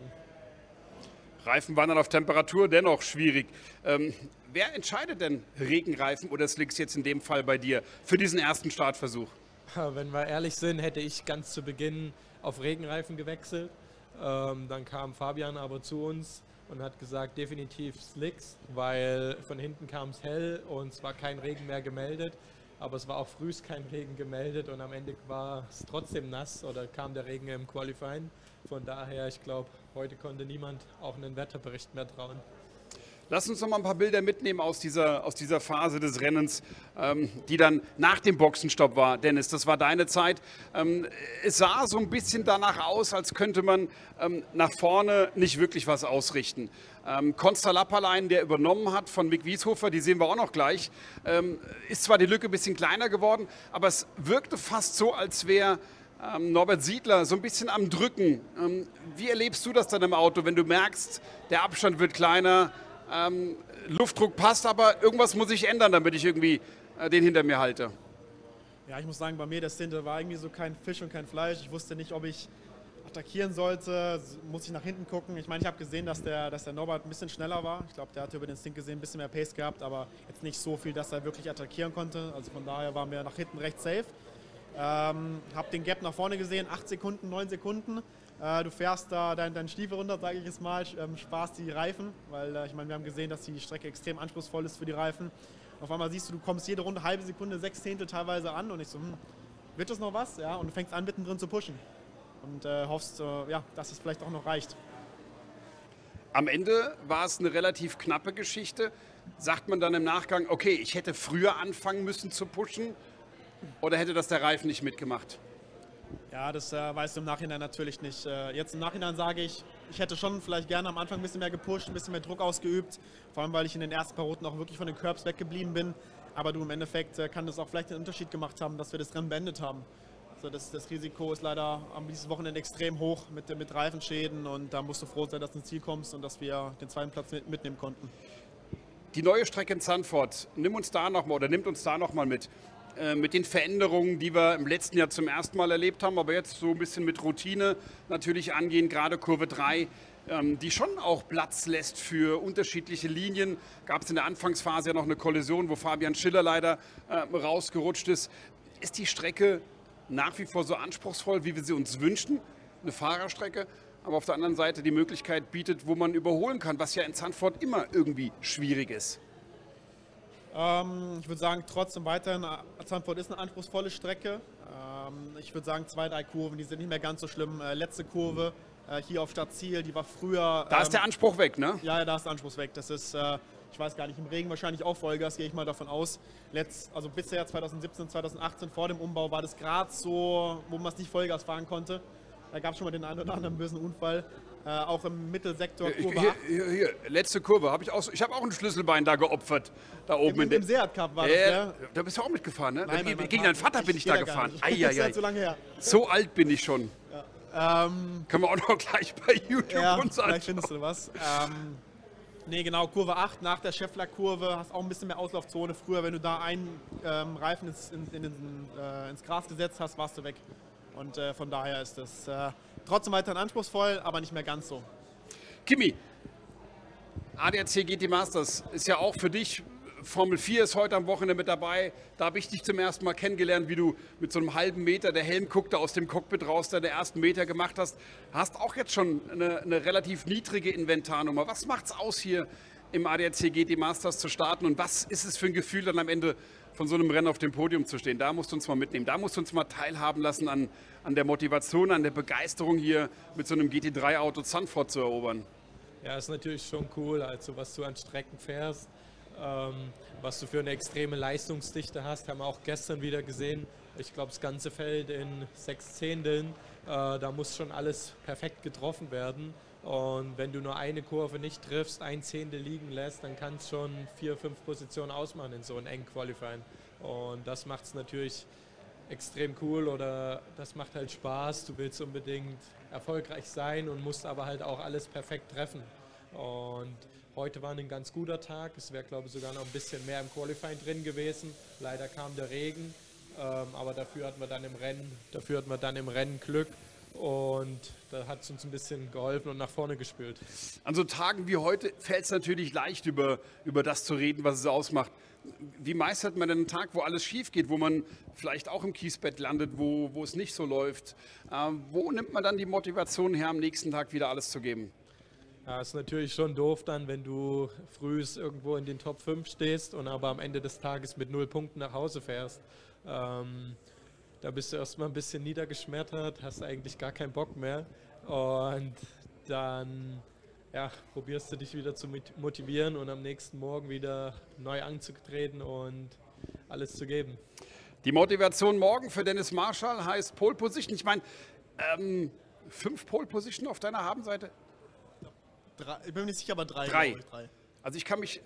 Reifen wandern auf Temperatur, dennoch schwierig. Wer entscheidet denn Regenreifen oder Slicks jetzt in dem Fall bei dir für diesen ersten Startversuch? Wenn wir ehrlich sind, hätte ich ganz zu Beginn auf Regenreifen gewechselt. Dann kam Fabian aber zu uns und hat gesagt, definitiv Slicks, weil von hinten kam es hell und es war kein Regen mehr gemeldet. Aber es war auch frühst kein Regen gemeldet und am Ende war es trotzdem nass oder kam der Regen im Qualifying. Von daher, ich glaube, heute konnte niemand auch einen Wetterbericht mehr trauen. Lass uns noch mal ein paar Bilder mitnehmen aus dieser Phase des Rennens, die dann nach dem Boxenstopp war. Dennis, das war deine Zeit. Es sah so ein bisschen danach aus, als könnte man nach vorne nicht wirklich was ausrichten. Konsta Lappalainen, der übernommen hat von Mick Wieshofer, die sehen wir auch noch gleich, ist zwar die Lücke ein bisschen kleiner geworden, aber es wirkte fast so, als wäre Norbert Siedler so ein bisschen am Drücken. Wie erlebst du das dann im Auto, wenn du merkst, der Abstand wird kleiner, Luftdruck passt, aber irgendwas muss sich ändern, damit ich irgendwie den hinter mir halte? Ja, ich muss sagen, bei mir das Hinter war irgendwie so kein Fisch und kein Fleisch. Ich wusste nicht, ob ich attackieren sollte, muss ich nach hinten gucken. Ich meine, ich habe gesehen, dass der Norbert ein bisschen schneller war. Ich glaube, der hatte über den Stint gesehen ein bisschen mehr Pace gehabt, aber jetzt nicht so viel, dass er wirklich attackieren konnte. Also von daher waren wir nach hinten recht safe. Habe den Gap nach vorne gesehen, 8 Sekunden, 9 Sekunden. Du fährst da deinen Stiefel runter, sage ich jetzt mal, sparst die Reifen, weil ich meine, wir haben gesehen, dass die Strecke extrem anspruchsvoll ist für die Reifen. Auf einmal siehst du kommst jede Runde halbe Sekunde, 6 Zehntel teilweise an und ich so, wird das noch was? Ja, und du fängst an, mittendrin zu pushen und hoffst, dass es vielleicht auch noch reicht. Am Ende war es eine relativ knappe Geschichte. Sagt man dann im Nachgang, okay, ich hätte früher anfangen müssen zu pushen oder hätte das der Reifen nicht mitgemacht? Ja, das weißt du im Nachhinein natürlich nicht. Jetzt im Nachhinein sage ich, ich hätte schon vielleicht gerne am Anfang ein bisschen mehr gepusht, ein bisschen mehr Druck ausgeübt. Vor allem, weil ich in den ersten paar Runden auch wirklich von den Curbs weggeblieben bin. Aber du, im Endeffekt kann das auch vielleicht den Unterschied gemacht haben, dass wir das Rennen beendet haben. Also das Risiko ist leider am dieses Wochenende extrem hoch mit Reifenschäden. Und da musst du froh sein, dass du ins Ziel kommst und dass wir den zweiten Platz mitnehmen konnten. Die neue Strecke in Zandvoort, nimmt uns da noch mal mit. Mit den Veränderungen, die wir im letzten Jahr zum ersten Mal erlebt haben, aber jetzt so ein bisschen mit Routine natürlich angehen, gerade Kurve 3, die schon auch Platz lässt für unterschiedliche Linien. Gab es in der Anfangsphase ja noch eine Kollision, wo Fabian Schiller leider rausgerutscht ist. Ist die Strecke nach wie vor so anspruchsvoll, wie wir sie uns wünschen? Eine Fahrerstrecke, aber auf der anderen Seite die Möglichkeit bietet, wo man überholen kann, was ja in Zandvoort immer irgendwie schwierig ist. Ich würde sagen, trotzdem weiterhin, Zandvoort ist eine anspruchsvolle Strecke. Ich würde sagen, 2, 3 Kurven, die sind nicht mehr ganz so schlimm. Letzte Kurve hier auf Stadtziel, die war früher... Da ist der Anspruch weg, ne? Ja, da ist der Anspruch weg. Das ist, ich weiß gar nicht, im Regen wahrscheinlich auch Vollgas, gehe ich mal davon aus. Also bisher 2017, 2018 vor dem Umbau war das gerade so, wo man es nicht Vollgas fahren konnte. Da gab es schon mal den einen oder anderen bösen Unfall. Auch im Mittelsektor, Kurve 8. Hier, letzte Kurve. Ich habe auch ein Schlüsselbein da geopfert. Da oben Im Seat Cup war das, ja? Da bist du auch mitgefahren, ne? Nein, Gegen deinen Vater bin ich da gefahren. Das ist halt so lange her. So alt bin ich schon. Ja. Können wir auch noch gleich bei YouTube uns anschauen. Vielleicht findest du was. Nee, genau, Kurve 8 nach der Scheffler-Kurve hast auch ein bisschen mehr Auslaufzone. Früher, wenn du da einen Reifen ins Gras gesetzt hast, warst du weg. Und von daher ist das trotzdem weiterhin anspruchsvoll, aber nicht mehr ganz so. Kimi, ADAC GT Masters ist ja auch für dich, Formel 4 ist heute am Wochenende mit dabei. Da habe ich dich zum ersten Mal kennengelernt, wie du mit so einem halben Meter, der Helm guckte aus dem Cockpit raus, deine ersten Meter gemacht hast. Hast auch jetzt schon eine relativ niedrige Inventarnummer. Was macht's aus hier im ADAC GT Masters zu starten und was ist es für ein Gefühl, dann am Ende von so einem Rennen auf dem Podium zu stehen? Da musst du uns mal mitnehmen, da musst du uns mal teilhaben lassen an der Motivation, an der Begeisterung hier mit so einem GT3-Auto Zandvoort zu erobern. Ja, ist natürlich schon cool, also was du an Strecken fährst, was du für eine extreme Leistungsdichte hast, haben wir auch gestern wieder gesehen. Ich glaube, das ganze Feld in 6 Zehnteln, da muss schon alles perfekt getroffen werden. Und wenn du nur eine Kurve nicht triffst, 1 Zehntel liegen lässt, dann kann es schon 4, 5 Positionen ausmachen in so einem engen Qualifying. Und das macht es natürlich extrem cool oder das macht halt Spaß. Du willst unbedingt erfolgreich sein und musst aber halt auch alles perfekt treffen. Und heute war ein ganz guter Tag. Es wäre, glaube ich, sogar noch ein bisschen mehr im Qualifying drin gewesen. Leider kam der Regen, aber dafür hatten wir dann im Rennen Glück. Und da hat es uns ein bisschen geholfen und nach vorne gespült. An so Tagen wie heute fällt es natürlich leicht, über das zu reden, was es ausmacht. Wie meistert man denn einen Tag, wo alles schief geht, wo man vielleicht auch im Kiesbett landet, wo es nicht so läuft? Wo nimmt man dann die Motivation her, am nächsten Tag wieder alles zu geben? Ja, ist natürlich schon doof dann, wenn du früh irgendwo in den Top 5 stehst und aber am Ende des Tages mit 0 Punkten nach Hause fährst. Da bist du erstmal ein bisschen niedergeschmettert, hast eigentlich gar keinen Bock mehr und dann probierst du dich wieder zu motivieren und am nächsten Morgen wieder neu anzutreten und alles zu geben. Die Motivation morgen für Dennis Marshall heißt Pole Position. Ich meine, 5 Pole Position auf deiner Habenseite? Ich bin mir nicht sicher, aber 3. 3. Also ich kann mich,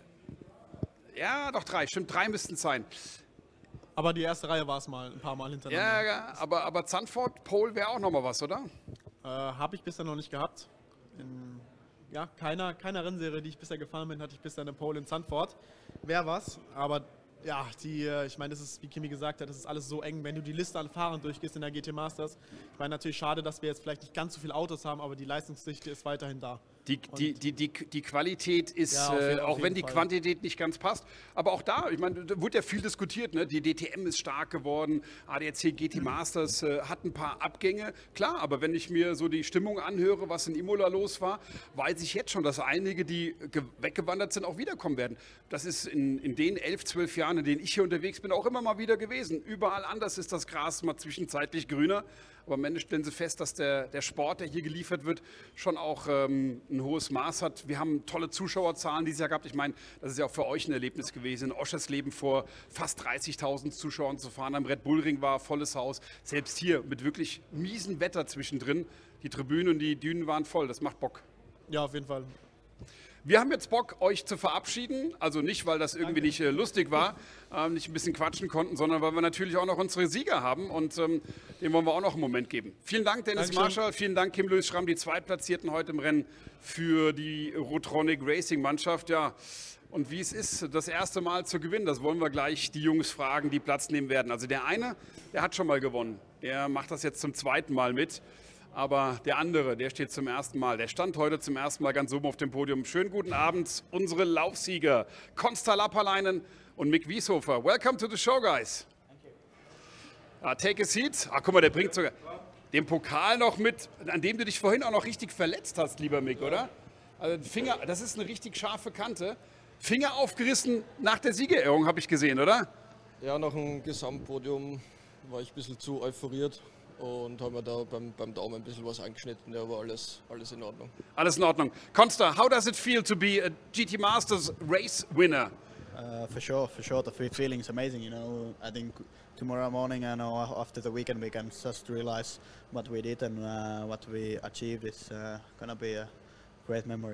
ja doch 3, stimmt, 3 müssten es sein. Aber die erste Reihe war es mal ein paar Mal hintereinander. Ja, aber Zandvoort, Pole wäre auch nochmal was, oder? Habe ich bisher noch nicht gehabt. In keiner Rennserie, die ich bisher gefahren bin, hatte ich bisher eine Pole in Zandvoort. Wäre was, aber ja, ich meine, das ist, wie Kimi gesagt hat, das ist alles so eng, wenn du die Liste an Fahrern durchgehst in der GT Masters. Ich meine, natürlich schade, dass wir jetzt vielleicht nicht ganz so viele Autos haben, aber die Leistungsdichte ist weiterhin da. Die Qualität ist, ja, auch wenn die Fall. Quantität nicht ganz passt, aber auch da, ich meine, da wurde ja viel diskutiert, ne? Die DTM ist stark geworden, ADAC GT Masters hat ein paar Abgänge, klar, aber wenn ich mir so die Stimmung anhöre, was in Imola los war, weiß ich jetzt schon, dass einige, die weggewandert sind, auch wiederkommen werden. Das ist in den 11, 12 Jahren, in denen ich hier unterwegs bin, auch immer mal wieder gewesen. Überall anders ist das Gras mal zwischenzeitlich grüner. Aber am Ende stellen Sie fest, dass der Sport, der hier geliefert wird, schon auch ein hohes Maß hat. Wir haben tolle Zuschauerzahlen dieses Jahr gehabt. Ich meine, das ist ja auch für euch ein Erlebnis gewesen. In Oschersleben vor fast 30.000 Zuschauern zu fahren. Am Red Bull Ring war volles Haus. Selbst hier mit wirklich miesem Wetter zwischendrin. Die Tribünen und die Dünen waren voll. Das macht Bock. Ja, auf jeden Fall. Wir haben jetzt Bock, euch zu verabschieden. Also nicht, weil das irgendwie nicht lustig war, nicht ein bisschen quatschen konnten, sondern weil wir natürlich auch noch unsere Sieger haben und den wollen wir auch noch einen Moment geben. Vielen Dank, Dennis Marshall. Vielen Dank, Kim-Louis Schramm, die Zweitplatzierten heute im Rennen für die Rotronic Racing Mannschaft. Ja, und wie es ist, das erste Mal zu gewinnen, das wollen wir gleich die Jungs fragen, die Platz nehmen werden. Also der eine, der hat schon mal gewonnen. Der macht das jetzt zum 2. Mal mit. Aber der andere, der steht zum ersten Mal. Der stand heute zum ersten Mal ganz oben auf dem Podium. Schönen guten Abend, unsere Laufsieger Konsta Lappalainen und Mick Wieshofer. Welcome to the show, guys. Take a seat. Guck mal, der bringt sogar den Pokal noch mit, an dem du dich vorhin auch noch richtig verletzt hast, lieber Mick, oder? Also Finger, das ist eine richtig scharfe Kante. Finger aufgerissen nach der Siegerehrung, habe ich gesehen, oder? Ja, nach dem Gesamtpodium war ich ein bisschen zu euphoriert. Und haben wir da beim Daumen ein bisschen was angeschnitten, ja, aber alles in Ordnung. Alles in Ordnung. Konsta, how does it feel to be a GT Masters race winner? For sure. The feeling is amazing. You know, I think tomorrow morning, after the weekend, we can just realize what we did and what we achieved. It's gonna be a great memory.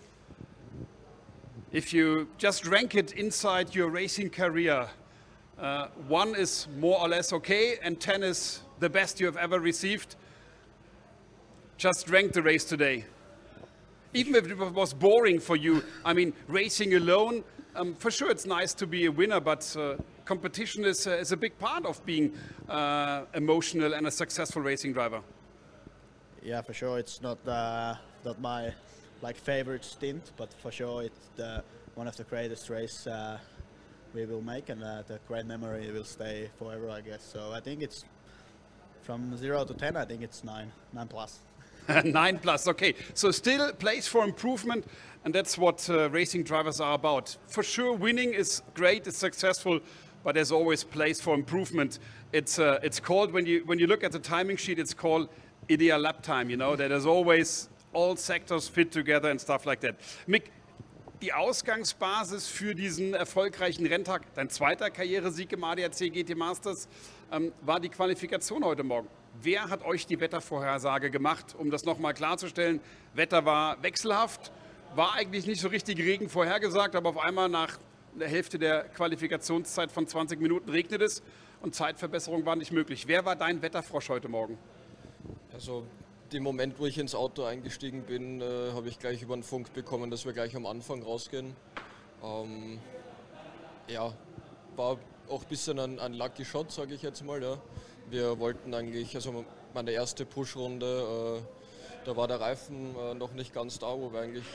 If you just rank it inside your racing career, 1 is more or less okay, and 10 is the best you have ever received. Just rank the race today. Even if it was boring for you, I mean, racing alone, for sure it's nice to be a winner, but competition is a big part of being emotional and a successful racing driver. Yeah, for sure. It's not my favorite stint, but for sure it's one of the greatest race we will make, and the great memory will stay forever, I guess. So I think it's from 0 to 10. I think it's 9 plus. 9+, okay. So still place for improvement, and that's what racing drivers are about. For sure, winning is great, it's successful, but there's always place for improvement. It's called, when you look at the timing sheet, it's called ideal lap time, you know, that there's always all sectors fit together and stuff like that. Mick, die Ausgangsbasis für diesen erfolgreichen Renntag, dein zweiter Karrieresieg im ADAC GT Masters, war die Qualifikation heute Morgen. Wer hat euch die Wettervorhersage gemacht, um das nochmal klarzustellen? Wetter war wechselhaft, war eigentlich nicht so richtig Regen vorhergesagt, aber auf einmal nach der Hälfte der Qualifikationszeit von 20 Minuten regnet es und Zeitverbesserung war nicht möglich. Wer war dein Wetterfrosch heute Morgen? Also dem Moment, wo ich ins Auto eingestiegen bin, habe ich gleich über den Funk bekommen, dass wir gleich am Anfang rausgehen. Ja, war auch ein bisschen ein Lucky Shot, sage ich jetzt mal. Ja. Wir wollten eigentlich, also meine erste Push-Runde, da war der Reifen noch nicht ganz da, wo wir eigentlich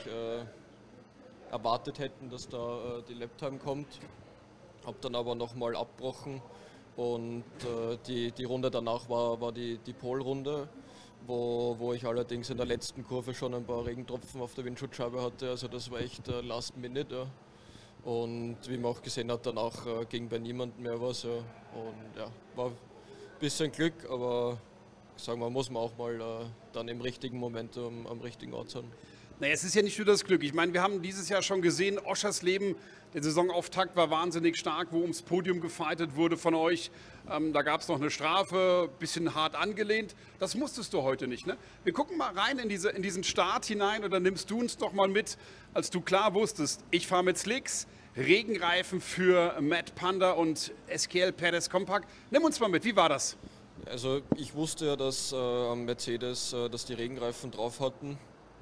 erwartet hätten, dass da die Laptime kommt. Habe dann aber nochmal abgebrochen und die Runde danach war die Pole-Runde, wo ich allerdings in der letzten Kurve schon ein paar Regentropfen auf der Windschutzscheibe hatte. Also das war echt Last Minute. Ja. Und wie man auch gesehen hat, danach ging bei niemandem mehr was. Ja. Und ja, war ein bisschen Glück, aber sagen wir, muss man auch mal dann im richtigen Moment am richtigen Ort sein. Naja, es ist ja nicht nur das Glück. Ich meine, wir haben dieses Jahr schon gesehen, Oschersleben, der Saisonauftakt war wahnsinnig stark, wo ums Podium gefightet wurde von euch. Da gab es noch eine Strafe, bisschen hart angelehnt. Das musstest du heute nicht, ne? Wir gucken mal rein in diesen Start hinein oder nimmst du uns doch mal mit, als du klar wusstest, ich fahre mit Slicks, Regenreifen für Matt Panda und SKL Perez Compact. Nimm uns mal mit, wie war das? Also ich wusste ja, dass am Mercedes dass die Regenreifen drauf hatten.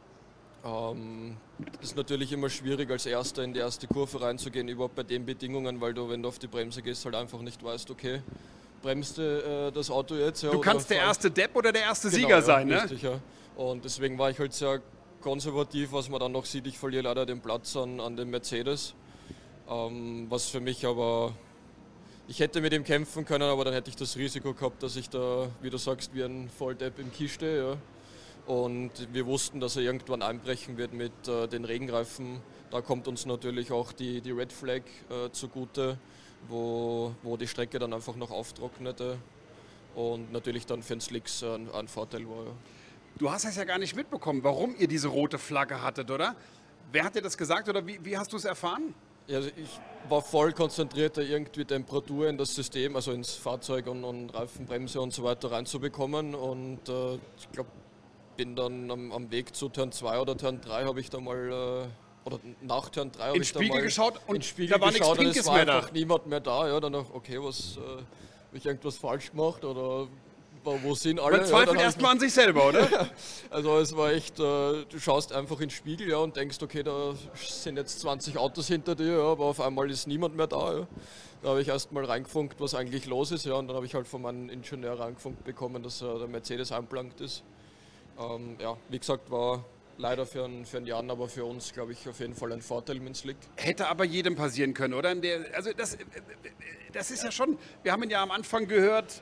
Das ist natürlich immer schwierig, als Erster in die erste Kurve reinzugehen, überhaupt bei den Bedingungen, weil du, wenn du auf die Bremse gehst, halt einfach nicht weißt, okay, bremst das Auto jetzt? Ja, du kannst der erste Depp oder der erste Sieger sein, ne? Richtig, ja. Und deswegen war ich halt sehr konservativ, was man dann noch sieht, ich verliere leider den Platz an den Mercedes, was für mich aber, ich hätte mit ihm kämpfen können, aber dann hätte ich das Risiko gehabt, dass ich da, wie du sagst, wie ein Volldepp im Kies stehe, ja. Und wir wussten, dass er irgendwann einbrechen wird mit den Regenreifen. Da kommt uns natürlich auch die Red Flag zugute, wo die Strecke dann einfach noch auftrocknete und natürlich dann für den Slicks ein Vorteil war. Ja. Du hast es ja gar nicht mitbekommen, warum ihr diese rote Flagge hattet, oder? Wer hat dir das gesagt oder wie hast du es erfahren? Ja, also ich war voll konzentriert, da irgendwie Temperatur in das System, also ins Fahrzeug und Reifen, Bremse und so weiter reinzubekommen. Und ich glaube, bin dann am Weg zu Turn 2 oder Turn 3 habe ich da mal, oder nach Turn 3 habe ich da mal geschaut und in den Spiegel da war geschaut nichts und es war mehr einfach da. niemand mehr da. Ja, dann dachte okay, habe ich irgendwas falsch gemacht oder wo sind alle? Man zweifelt erstmal an sich selber, oder? Also es war echt, du schaust einfach in den Spiegel, ja, und denkst, okay, da sind jetzt 20 Autos hinter dir, ja, aber auf einmal ist niemand mehr da. Ja. Da habe ich erst mal reingefunkt, was eigentlich los ist, ja, und dann habe ich halt von meinem Ingenieur reingefunkt bekommen, dass der Mercedes einplankt ist. Ja, wie gesagt, war leider für einen Jan, aber für uns, glaube ich, auf jeden Fall ein Vorteil mit dem Slick. Hätte aber jedem passieren können, oder? Also das ist ja schon, wir haben ihn ja am Anfang gehört,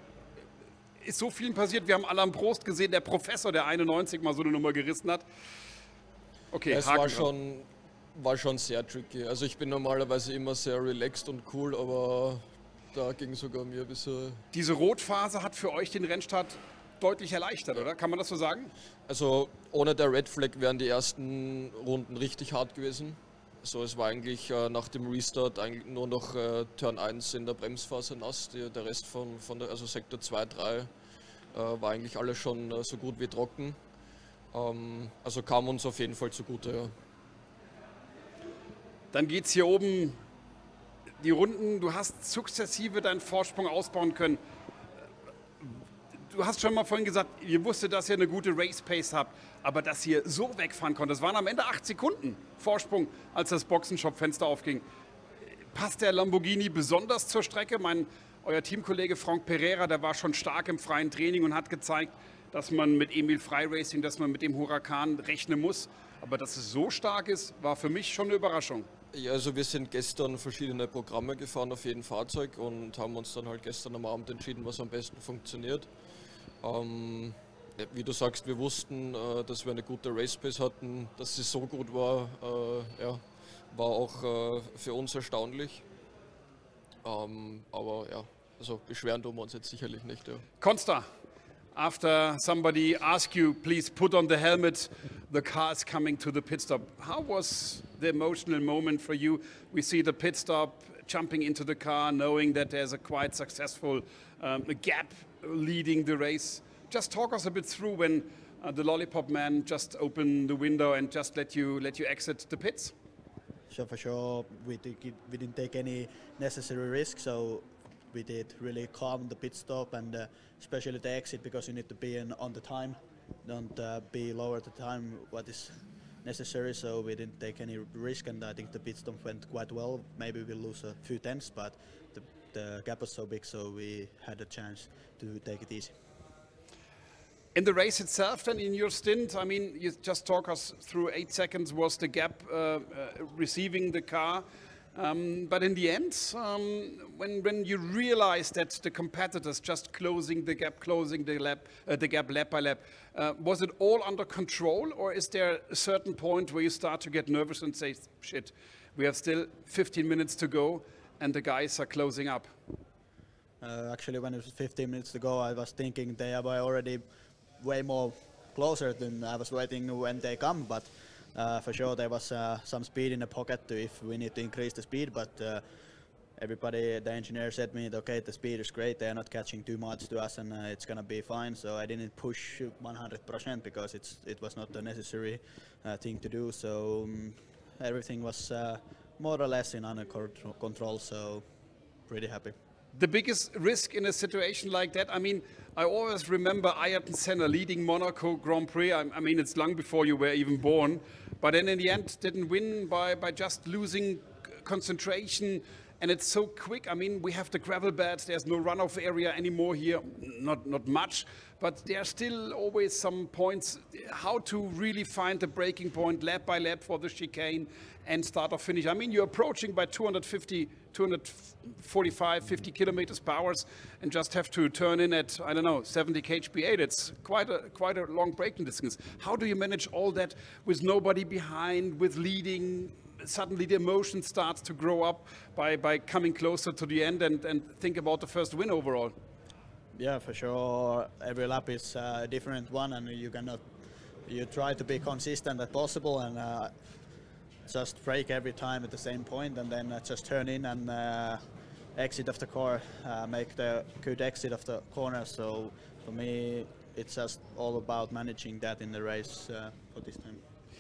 ist so vielen passiert. Wir haben Alain Prost gesehen, der Professor, der 91 mal so eine Nummer gerissen hat. Okay, ja, es war schon sehr tricky. Also ich bin normalerweise immer sehr relaxed und cool, aber da ging sogar mir ein bisschen... Diese Rotphase hat für euch den Rennstart deutlich erleichtert, oder? Kann man das so sagen? Also ohne der Red Flag wären die ersten Runden richtig hart gewesen. Also es war eigentlich nach dem Restart eigentlich nur noch Turn 1 in der Bremsphase nass. Der Rest von also Sektor 2, 3 war eigentlich alles schon so gut wie trocken. Also kam uns auf jeden Fall zugute. Ja. Dann geht es hier oben die Runden. Du hast sukzessive deinen Vorsprung ausbauen können. Du hast schon mal vorhin gesagt, ihr wusstet, dass ihr eine gute Race-Pace habt, aber dass ihr so wegfahren konntet, das waren am Ende 8 Sekunden Vorsprung, als das Boxenshop-Fenster aufging. Passt der Lamborghini besonders zur Strecke? Euer Teamkollege Franck Pereira, der war schon stark im freien Training und hat gezeigt, dass man mit Emil Frey Racing, dass man mit dem Huracan rechnen muss. Aber dass es so stark ist, war für mich schon eine Überraschung. Ja, also wir sind gestern verschiedene Programme gefahren auf jedem Fahrzeug und haben uns dann halt gestern am Abend entschieden, was am besten funktioniert. Wie du sagst, wir wussten, dass wir eine gute Race Pace hatten, dass sie so gut war, war auch für uns erstaunlich. Aber ja, also beschweren tun wir uns jetzt sicherlich nicht. Ja. Consta, after somebody asked you, please put on the helmet, the car is coming to the pit stop. How was the emotional moment for you? We see the pit stop, jumping into the car, knowing that there's a quite successful gap leading the race. Just talk us a bit through when the Lollipop man just opened the window and just let you exit the pits. So for sure, we didn't take any necessary risks. So we did really calm the pit stop and especially the exit, because you need to be on the time, don't be lower the time what is necessary. So we didn't take any risk, and I think the pit stop went quite well. Maybe we'll lose a few tenths, but the gap was so big, so we had a chance to take it easy. In the race itself, then in your stint, I mean, you just talk us through 8 seconds was the gap receiving the car. But in the end, when you realize that the competitors just closing the gap lap by lap, was it all under control, or is there a certain point where you start to get nervous and say, shit, we have still 15 minutes to go and the guys are closing up? Actually, when it was 15 minutes to go, I was thinking they were already way more closer than I was waiting when they come, but for sure there was some speed in the pocket if we need to increase the speed, but everybody, the engineer said me, okay, the speed is great, they are not catching too much to us and it's gonna be fine, so I didn't push 100% because it was not a necessary thing to do, so everything was more or less in under control, so pretty happy. The biggest risk in a situation like that, I mean, I always remember Ayrton Senna leading Monaco Grand Prix. I mean, it's long before you were even born, but then in the end didn't win by just losing concentration, and it's so quick. I mean, we have the gravel beds, there's no runoff area anymore here, not much, but there are still always some points how to really find the breaking point lap by lap for the chicane and start or finish. I mean, you're approaching by 245, 50 kilometers per hour and just have to turn in at, I don't know, 70 kph. It's quite a long braking distance. How do you manage all that with nobody behind, with leading? Suddenly the emotion starts to grow up by coming closer to the end and think about the first win overall. Yeah, for sure. Every lap is a different one, and you try to be consistent as possible and just brake every time at the same point, and then just turn in and exit of the car, make the good exit of the corner. So for me, it's just all about managing that in the race for this time.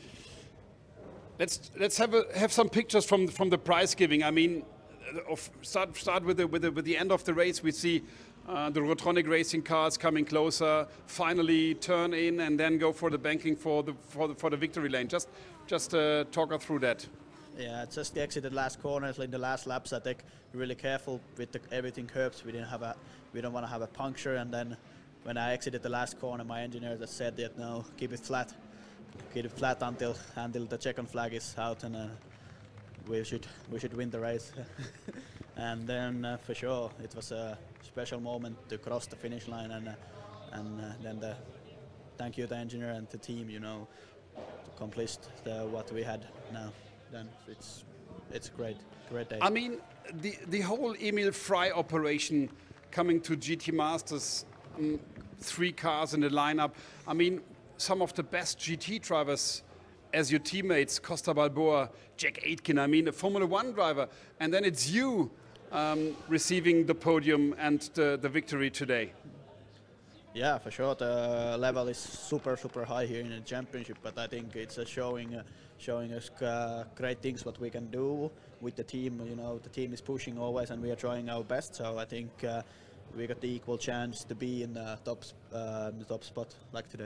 Let's have some pictures from the prize giving. I mean, start with the end of the race. We see the Rotronic racing cars coming closer, finally turn in and then go for the banking for the victory lane. Just talk us through that. Yeah, just the exit at last corners, like the last laps. I think really careful with everything curves. We don't want to have a puncture. And then when I exited the last corner, my engineer just said that no, keep it flat until the checkered flag is out, and we should win the race. And then for sure it was a special moment to cross the finish line, and then thank you the engineer and the team, you know, to accomplish what we had now. Then it's a great day. I mean, the whole Emil Frey operation coming to GT Masters, 3 cars in the lineup. I mean, some of the best GT drivers as your teammates, Costa Balboa, Jack Aitken, I mean, a Formula 1 driver, and then it's you receiving the podium and the victory today. Yeah, for sure. The level is super high here in the championship, but I think it's showing us great things what we can do with the team. You know, the team is pushing always, and we are trying our best. So I think we got the equal chance to be in the top spot like today.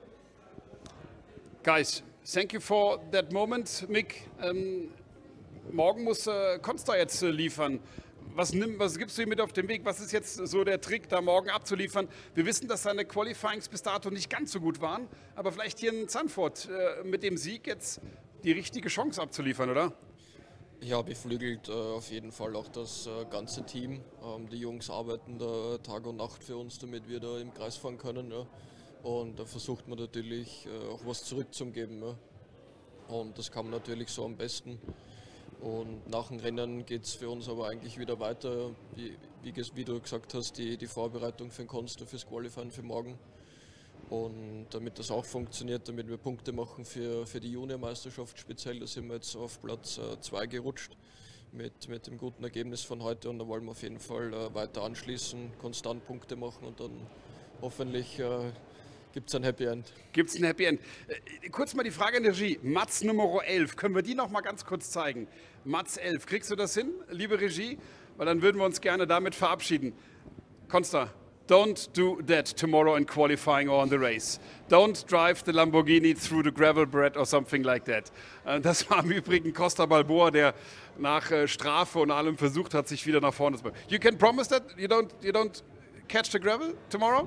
Guys, thank you for that moment. Mick, morgen muss Consta jetzt liefern. Was gibst du ihm mit auf den Weg? Was ist jetzt so der Trick, da morgen abzuliefern? Wir wissen, dass seine Qualifyings bis dato nicht ganz so gut waren, aber vielleicht hier in Zandvoort mit dem Sieg jetzt die richtige Chance abzuliefern, oder? Ja, beflügelt auf jeden Fall auch das ganze Team. Die Jungs arbeiten da Tag und Nacht für uns, damit wir da im Kreis fahren können. Ja. Und da versucht man natürlich auch was zurückzugeben. Ja. Und das kann man natürlich so am besten. Und nach dem Rennen geht es für uns aber eigentlich wieder weiter, wie du gesagt hast, die Vorbereitung für den Consta, fürs Qualifying für morgen. Und damit das auch funktioniert, damit wir Punkte machen für die Juniormeisterschaft speziell, da sind wir jetzt auf Platz 2 gerutscht mit dem guten Ergebnis von heute, und da wollen wir auf jeden Fall weiter anschließen, konstant Punkte machen und dann hoffentlich gibt es ein Happy End. Gibt es ein Happy End. Kurz mal die Frage an die Regie. Mats Nummer 11, können wir die noch mal ganz kurz zeigen? Mats 11, kriegst du das hin, liebe Regie? Weil dann würden wir uns gerne damit verabschieden. Consta, don't do that tomorrow in qualifying or on the race. Don't drive the Lamborghini through the gravel bed or something like that. Das war im Übrigen Costa Balboa, der nach Strafe und allem versucht hat, sich wieder nach vorne zu bringen. You can promise that you don't catch the gravel tomorrow?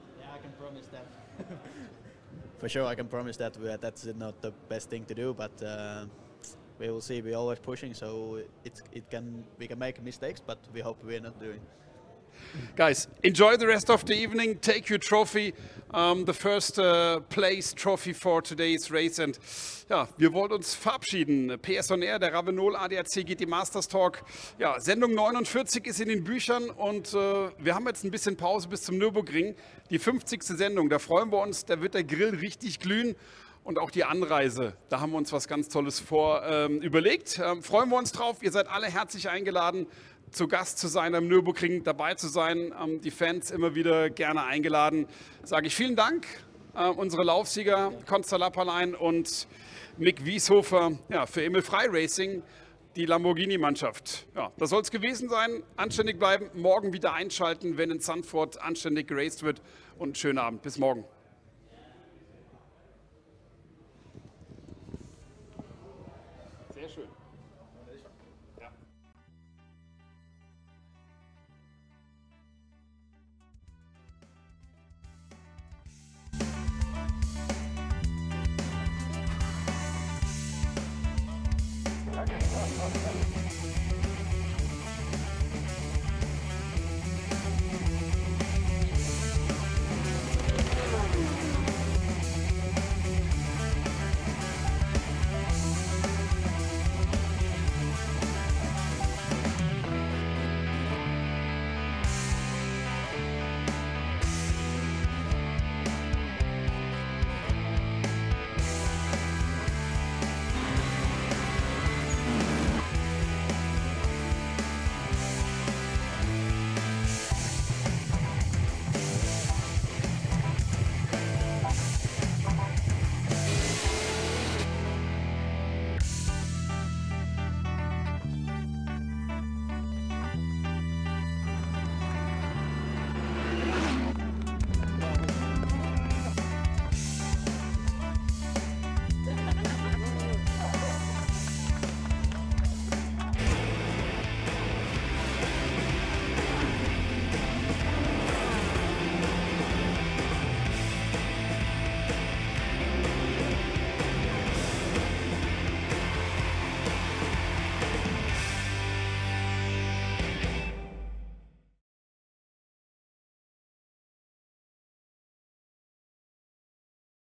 For sure, I can promise that that's not the best thing to do, but we will see. We're always pushing, so we can make mistakes, but we hope we're not doing. Guys, enjoy the rest of the evening. Take your trophy, the first place trophy for today's race. And ja, wir wollen uns verabschieden. PS on Air, der Ravenol ADAC GT Masters Talk. Ja, Sendung 49 ist in den Büchern und wir haben jetzt ein bisschen Pause bis zum Nürburgring. Die 50. Sendung, da freuen wir uns, da wird der Grill richtig glühen. Und auch die Anreise, da haben wir uns was ganz Tolles überlegt. Freuen wir uns drauf. Ihr seid alle herzlich eingeladen, zu Gast zu sein am Nürburgring, dabei zu sein. Die Fans immer wieder gerne eingeladen. Sage ich vielen Dank, unsere Laufsieger Consta Lappalein und Mick Wieshofer, ja, für Emil Frey Racing, die Lamborghini-Mannschaft. Ja, das soll es gewesen sein. Anständig bleiben, morgen wieder einschalten, wenn in Zandvoort anständig geraced wird. Und einen schönen Abend. Bis morgen. Sehr schön. Ja.